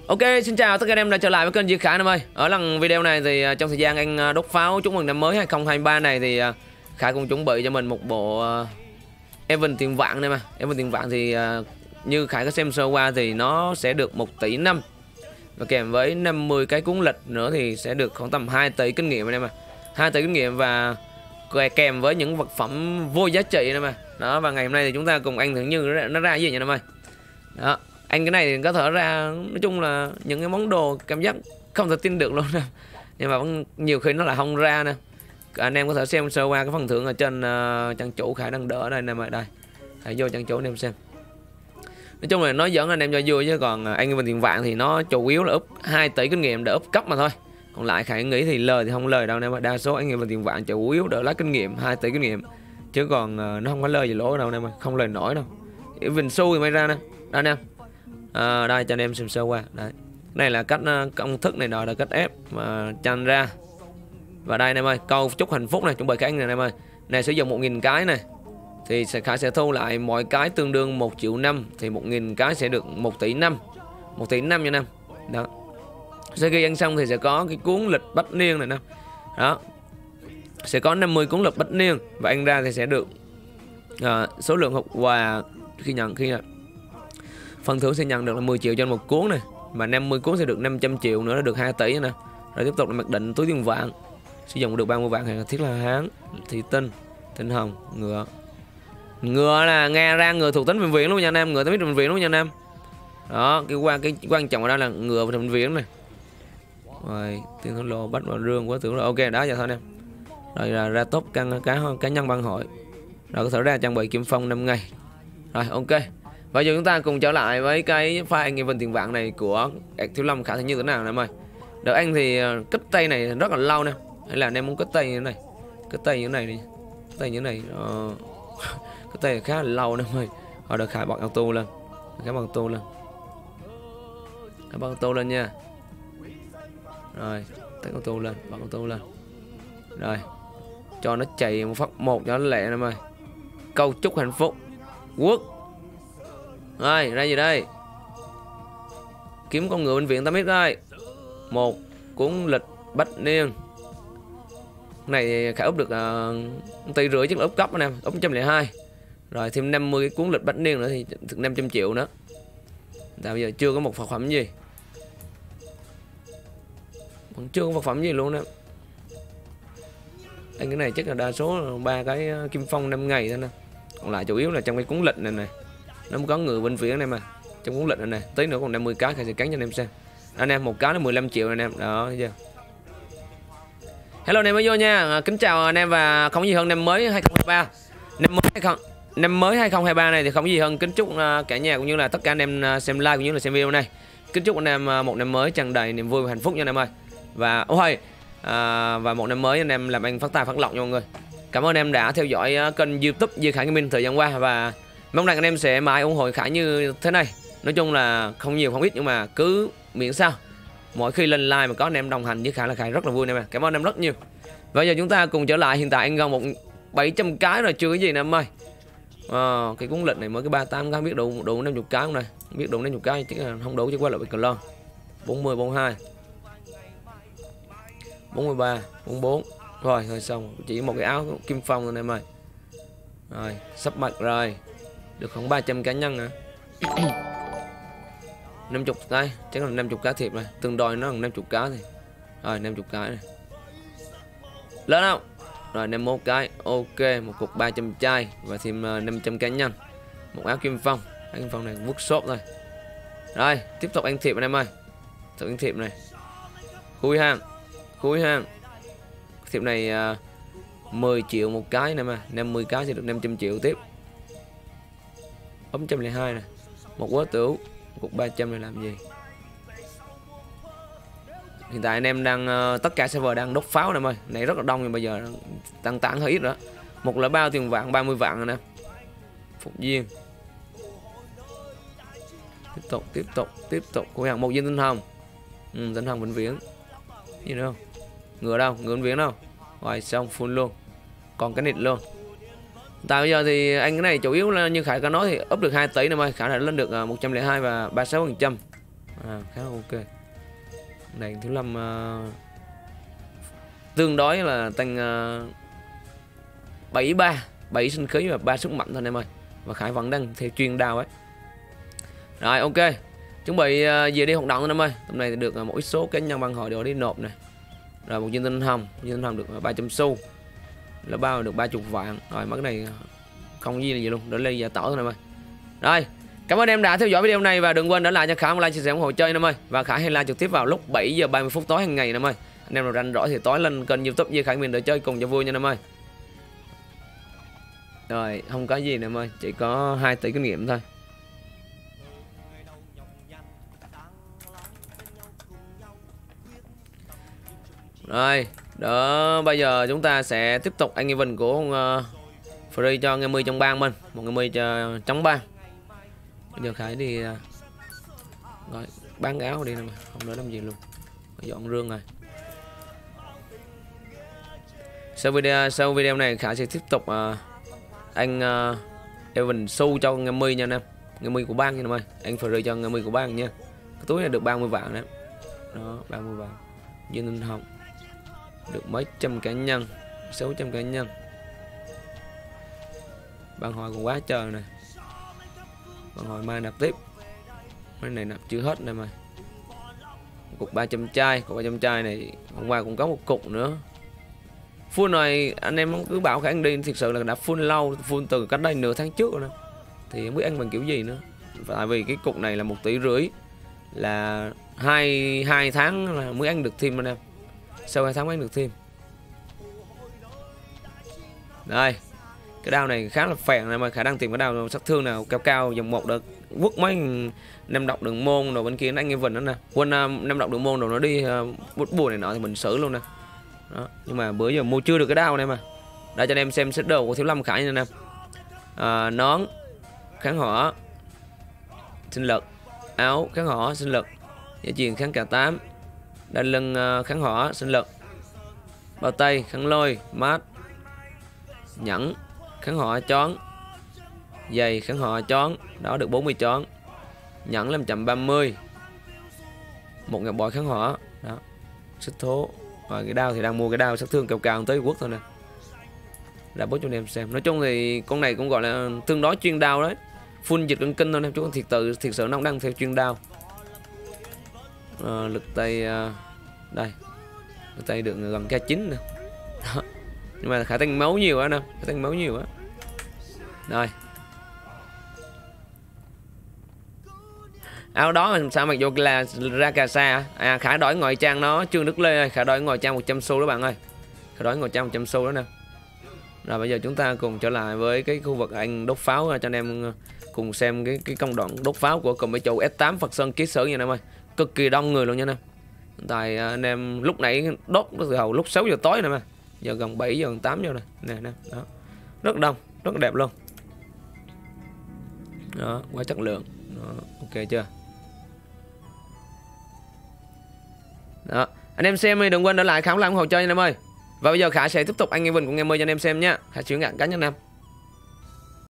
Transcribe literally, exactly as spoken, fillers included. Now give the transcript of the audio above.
Ok, xin chào tất cả anh em đã trở lại với kênh Duy Khải em ơi. Ở lần video này thì trong thời gian anh đốt pháo chúc mừng năm mới hai không hai ba này thì Khải cũng chuẩn bị cho mình một bộ event tiền vạn này mà. Event tiền vạn thì như Khải có xem sơ qua thì nó sẽ được một tỷ năm. Và kèm với năm mươi cái cuốn lịch nữa thì sẽ được khoảng tầm hai tỷ kinh nghiệm anh em à. hai tỷ kinh nghiệm và kèm với những vật phẩm vô giá trị này mà. Đó, và ngày hôm nay thì chúng ta cùng anh thử như nó ra, nó ra cái gì nha em ơi. Đó. Anh cái này thì có thể ra nói chung là những cái món đồ cảm giác không thể tin được luôn nè. Nhưng mà vẫn nhiều khi nó lại không ra nè. Anh em có thể xem sơ qua cái phần thưởng ở trên uh, trang chủ Khải đang đỡ đây nè mà đây. Hãy vô trang chủ anh em xem. Nói chung là nó dẫn anh em cho vui chứ còn anh bên tiền vạn thì nó chủ yếu là up hai tỷ kinh nghiệm để up cấp mà thôi. Còn lại Khải nghĩ thì lời thì không lời đâu nè mà đa số anh em bên tiền vạn chủ yếu đỡ lá kinh nghiệm hai tỷ kinh nghiệm. Chứ còn uh, nó không có lời gì lỗ đâu nè mà không lời nổi đâu. Vinh xu thì mới ra nè. Đây nè. À, đây cho anh em xem sơ qua đấy. Này là cách uh, công thức này nọ là cách ép mà chanh ra. Và đây anh em ơi, câu chúc hạnh phúc này chuẩn bị cái anh này anh em ơi. Này sử dụng một nghìn cái này thì sẽ Khải sẽ thu lại mỗi cái tương đương một triệu năm thì một nghìn cái sẽ được một tỷ năm. một tỷ năm nha anh em. Đó. Sau khi ăn xong thì sẽ có cái cuốn lịch bách niên này nè. Đó. Sẽ có năm mươi cuốn lịch bách niên và ăn ra thì sẽ được uh, số lượng hộp quà khi nhận khi nhận phần thưởng sẽ nhận được là mười triệu cho một cuốn này và năm mươi cuốn sẽ được năm trăm triệu nữa là được hai tỷ nè. Rồi tiếp tục là mặc định túi tiền vạn sử dụng được ba mươi vạn hàng thiết là hán thị tinh tinh hồng ngựa ngựa là nghe ra ngựa thuộc tính bệnh viện luôn nha anh em, ngựa tính bệnh viện luôn nha anh em. Đó cái quan cái quan trọng ở đây là ngựa và bệnh viện này. Rồi tiền thổ lô bắt vào rương quá tưởng là ok đó giờ thôi anh em. Rồi là ra top căn cá cá nhân ban hội rồi có thể ra trang bị kim phong năm ngày. Rồi ok. Bây giờ chúng ta cùng trở lại với cái file anh event tiền vạn này của Thiếu Lâm Khả Thi như thế nào em ơi. Đợi anh thì cất tay này rất là lâu nè. Hay là anh em muốn cất tay như thế này. Cất tay như thế này đi. Cất tay như thế này. Ờ... cất tay khá là lâu nè em ơi. Rồi đợi Khải bật auto lên. Khải bật auto lên. Khải bật auto lên nha. Rồi tắt auto lên. Bật auto lên. Rồi cho nó chạy một phát một cho nó lẹ em ơi. Câu chúc hạnh phúc quốc. Rồi ra gì đây? Kiếm con ngựa bệnh viện tám x đây. Một cuốn lịch bách niên. Này Khải úp được uh, tỷ rưỡi chứ là úp cấp anh em, úp một trăm lẻ hai. Rồi thêm năm mươi cái cuốn lịch bách niên nữa thì được năm trăm triệu nữa. Tại bây giờ chưa có một vật phẩm gì. Còn chưa có vật phẩm gì luôn đó. Anh cái này chắc là đa số ba cái kim phong năm ngày thôi nè. Còn lại chủ yếu là trong cái cuốn lịch này này. Nó có người bên phía này mà trong cuốn lịch này này tí nữa còn năm mươi cái Khải sẽ cắn cho anh em xem. Anh em một cái là mười lăm triệu anh em đó thấy chưa. Hello anh em mới vô nha, kính chào anh em và không gì hơn năm mới hai không hai ba. Năm mới hai không năm mới hai không hai ba này thì không gì hơn kính chúc cả nhà cũng như là tất cả anh em xem live cũng như là xem video này. Kính chúc anh em một năm mới tràn đầy niềm vui và hạnh phúc nha anh em ơi. Và ôi à, và một năm mới anh em làm anh phát tài phát lộc nha mọi người. Cảm ơn anh em đã theo dõi kênh YouTube Duy Khải Gaming thời gian qua và mong rằng anh em sẽ mãi ủng hộ Khải như thế này. Nói chung là không nhiều không ít nhưng mà cứ miễn sao mỗi khi lên live mà có anh em đồng hành với Khải là Khải rất là vui nè mà. Cảm ơn em rất nhiều. Bây giờ chúng ta cùng trở lại, hiện tại anh gần một bảy trăm cái rồi chưa cái gì nè em ơi. À, cái cuốn lịch này mới cái ba mươi tám cái biết đủ đủ năm mươi cái không này. Biết đủ năm mươi cái chứ không đủ chứ qua lại bị cờ lon. bốn mươi, bốn mươi hai, bốn mươi ba, bốn mươi bốn. Rồi rồi xong, chỉ một cái áo kim phong rồi em ơi. Rồi, sắp mặt rồi. Được khoảng ba trăm cá nhân nè. năm mươi cái, chắc là năm mươi cá thiệp này, tương đôi nó là năm mươi cá thì. Rồi năm mươi cái này. Lớn không? Rồi năm mươi mốt cái, ok, một cục ba trăm chai và thêm năm trăm cá nhân. Một áo kim phong, áo kim phong này vứt shop thôi. Rồi, tiếp tục ăn thiệp anh em ơi. Thử ăn thiệp này. Khui hàng. Khui hàng. Thiệp này uh, mười triệu một cái nè mà, năm mươi cái sẽ được năm trăm triệu tiếp. bốn trăm lẻ hai này. Một quá tửu, cục ba trăm này làm gì? Hiện tại anh em đang uh, tất cả server đang đốt pháo nè ơi. Này rất là đông nhưng bây giờ tăng tản hơi ít nữa. Một là bao tiền vạn ba mươi vạn rồi nè. Phục viên. Tiếp tục tiếp tục tiếp tục của hàng một viên tinh hồng. Ừ, tinh hồng bệnh viện. Gì nữa không? Ngựa đâu? Ngựa bệnh viện đâu? Rồi xong full luôn. Còn cái nịt luôn. Tại bây giờ thì anh cái này chủ yếu là như Khải có nói thì up được hai tỷ nè ơi. Khải đã lên được một trăm lẻ hai và ba mươi sáu phần trăm. À, khá là ok. Này Thiếu Lâm uh, tương đối là tăng uh, bảy ba, bảy sinh khí và ba sức mạnh thôi anh em ơi. Và Khải vẫn đang theo chuyên đao ấy. Rồi ok. Chuẩn bị uh, về đi hoạt động anh em ơi. Tầm này thì được uh, một ít số cái nhân văn hội đều đi nộp này. Rồi một viên tinh hồng, viên tinh hồng được uh, ba trăm xu. Là bao được ba mươi vạn. Rồi mất này không gì là gì luôn, để lên giả tỏ thôi anh em ơi. Rồi, cảm ơn em đã theo dõi video này và đừng quên để lại cho Khải một like, chia sẻ, ủng hộ chơi anh em ơi. Và Khải hay like trực tiếp vào lúc bảy giờ ba mươi phút tối hàng ngày anh em ơi. Anh em nào rảnh rỗi thì tối lên kênh YouTube với Khải mình để chơi cùng cho vui nha anh em ơi. Rồi, không có gì nè em ơi, chỉ có hai tỷ kinh nghiệm thôi. Rồi, đó bây giờ chúng ta sẽ tiếp tục anh event của uh, free cho ngày mươi trong bang mình, một ngày mươi cho chống bang. Bây giờ Khải đi uh, rồi bán áo đi nè mà, không đỡ làm gì luôn. Dọn rương rồi. Sau video sau video này Khải sẽ tiếp tục uh, anh uh, event xu cho ngày mươi nha anh em. Ngày mươi của bang nha anh em ơi. Anh free cho ngày mươi của bang nha. Cái túi này được ba mươi vạn đấy. Đó, ba mươi vạn. Dương Ninh Hồng được mấy trăm cá nhân, sáu trăm cá nhân. Bạn hỏi còn quá trời nè. Bạn hỏi mai nạp tiếp. Mấy này nạp chưa hết nè mà. Cục ba trăm chai, cục ba trăm chai này hôm qua cũng có một cục nữa. Full này anh em cứ bảo Khải đi, thực sự là đã full lâu, full từ cách đây nửa tháng trước rồi nè. Thì không biết ăn bằng kiểu gì nữa. Tại vì cái cục này là một tỷ rưỡi, là hai hai tháng là mới ăn được thêm anh em. Sau hai tháng mới ăn được thêm. Đây, cái đao này khá là phèn này mà Khả năng tìm cái đao sát thương nào cao cao dòng một được quất mấy năm độc đường môn rồi bên kia nó anh event đó nè. Quên uh, năm độc đường môn rồi nó đi uh, bút bùa này nọ thì mình xử luôn nè. Đó, nhưng mà bữa giờ mua chưa được cái đao này mà. Để cho anh em xem set đồ của Thiếu Lâm Khải nha anh em. À, nón kháng hỏa sinh lực, áo kháng hỏa sinh lực, dây chuyền kháng cả tám, đai lưng uh, kháng hỏa sinh lực, bao tay kháng lôi mát, nhẫn kháng hỏa chón, giày kháng hỏa chón, đó được bốn mươi chón, nhẫn năm trăm ba mươi, một ngọc bội kháng hỏa, đó sức thố. Và cái đao thì đang mua cái đao sát thương cao cao tới quốc thôi nè. Đã bố cho anh em xem. Nói chung thì con này cũng gọi là tương đối chuyên đao đấy. Full dịch cân kinh thôi em, chú thiệt tự thiệt sự nó cũng đang theo chuyên đao. À, lực tay uh, đây. Lực tay được gần k chín nè. Đó. Nhưng mà khả tăng máu nhiều á nè, khả tăng máu nhiều á. Rồi. Áo đó mà sao mặc dù là ra cà sa. À Khải đổi ngoại trang nó Trương Đức Lê ơi, Khải đổi ngoại trang một trăm xu đó bạn ơi. Khải đổi ngoại trang một trăm xu đó nè. Rồi bây giờ chúng ta cùng trở lại với cái khu vực anh đốt pháo cho anh em cùng xem cái cái công đoạn đốt pháo của cùng với chủ S tám Phật Sơn Ký Sử nha anh em ơi. Cực kỳ đông người luôn nha anh em. Tại anh em lúc nãy đốt từ hầu lúc sáu giờ tối nè mà. Giờ gần bảy giờ gần tám giờ này. Nè nè, đó. Rất đông, rất đẹp luôn. Đó, quá chất lượng. Đó, ok chưa? Đó, anh em xem thì đừng quên để lại khám lại ủng hộ chơi nha anh em ơi. Và bây giờ Khải sẽ tiếp tục anh event của em ơi cho anh em xem nhé. Khải chuyển ngạn cá nhân em.